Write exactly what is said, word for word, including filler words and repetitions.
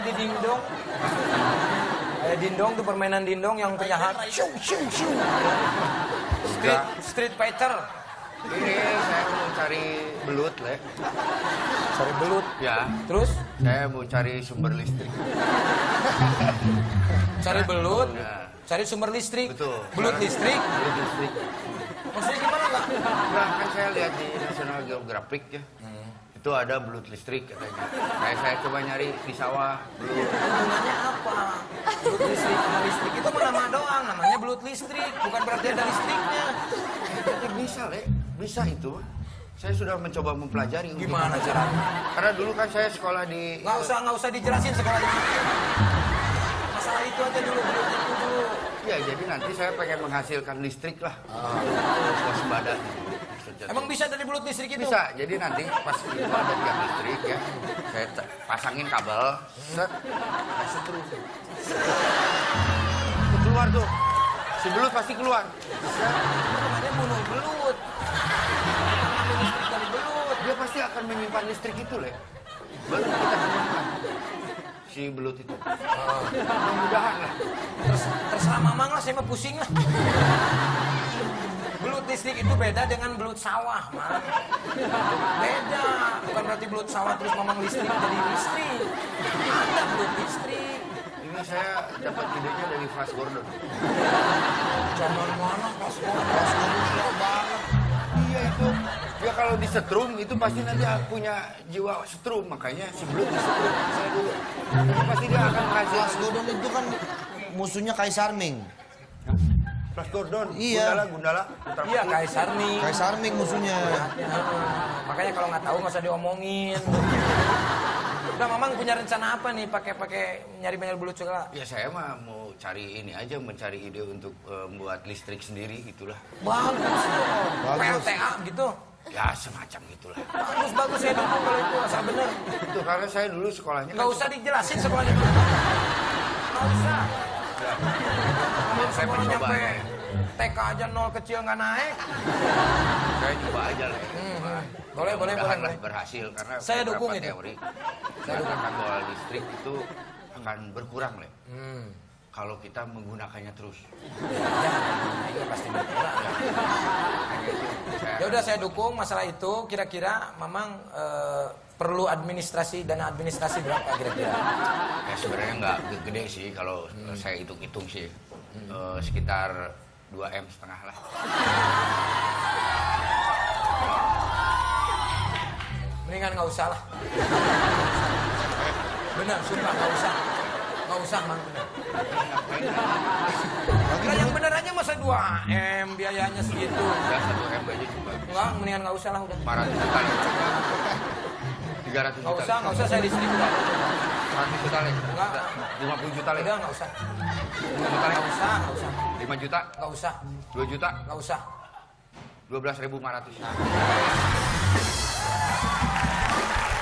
di dingdong. Kayak dindong tuh permainan dindong yang teriak shoo shoo shoo. Street, street fighter. Ini saya mau cari belut, Le. Cari belut? Ya. Terus? Saya mau cari sumber listrik. Cari belut? Ya. Cari sumber listrik? Betul. Belut listrik? Belut listrik. Maksudnya gimana, Kak? Nah, kan saya lihat di National Geographic ya. Hmm. Itu ada belut listrik katanya. Kayak saya coba nyari di sawah belut. Hubungannya apa? Belut listrik sama listrik itu nama doang, namanya belut listrik, bukan berarti ada listriknya. Ya, bisa, Le. Bisa itu. Saya sudah mencoba mempelajari. Gimana caranya? Karena dulu kan saya sekolah di... Nggak usah, nggak usah dijelasin sekolah di mana. Masalah itu aja dulu, belut itu dulu. Ya, jadi nanti saya pengen menghasilkan listrik lah. Oh. Waspada. Emang bisa dari belut listrik itu? Bisa. Jadi nanti pas itu ada tiang listrik ya, saya pasangin kabel, set, setrum. Keluar tuh. Si belut pasti keluar. Namanya bunuh belut. Listrik dari belut. Dia pasti akan menyimpan listrik itu, Le. Baru kita temukan si belut itu. Oh. Mudah-mudahan lah. Terus, terserah mamang lah, saya mah pusing lah. Belut listrik itu beda dengan belut sawah, Mang. Beda. Bukan berarti belut sawah terus mamang listrik jadi listrik. Ada belut listrik. Ini saya dapat idenya dari Flash Gordon. Jangan mana Flash Gordon? Flash Gordon gila banget. Iya itu. Dia kalau disetrum itu pasti nanti punya jiwa setrum. Makanya si belut disetrum saya dulu. Itu pasti dia akan menghasilkan. Flash Gordon itu kan musuhnya Kaisar Ming. Flash Gordon, iya. Gundala, Gundala. Iya, Kaisar Ming. Kaisar Ming musuhnya. Makanya kalau nggak tahu nggak usah diomongin. Udah, Mamang punya rencana apa nih pakai-pakai nyari banyak belut segala? Ya saya mah mau cari ini aja, mencari ide untuk uh, membuat listrik sendiri itulah. Bagus dong. P L T A gitu. Ya semacam gitulah. Bagus bagus saya dukung kalau itu asal bener. Itu karena saya dulu sekolahnya. Nggak kan usah dijelasin sekolahnya. Nggak usah. Ya. Saya mencoba ya. T K aja nol kecil nggak naik. Saya coba aja lah. Ya. Hmm. Boleh boleh boleh. Lah berhasil karena saya dukung itu. Teori. Saya katakan bahwa listrik itu akan berkurang, Le. Hmm. Kalau kita menggunakannya terus. Ya, ini pasti berkurang. Ya udah saya dukung masalah itu. Kira-kira Mamang eh, perlu administrasi, dana administrasi berapa kira-kira? Ya sebenarnya nggak gede sih kalau hmm. saya hitung-hitung sih. Hmm. Uh, sekitar dua M setengah lah. Mendingan nggak usah lah. Benar, sumpah nggak usah. Nggak usah, Mang, benar. Nah, yang bener aja masa dua M biayanya segitu. Ya satu M aja coba. Enggak, mendingan nggak usah lah udah. empat ratus juta ya. tiga ratus juta. Nggak usah, nggak usah saya listrik udah. seratus juta lagi. Enggak. lima puluh juta lagi. Udah, nggak usah. lima juta lagi. Nggak usah, nggak usah. lima juta. Nggak usah. dua juta. Nggak usah. dua belas ribu lima ratus.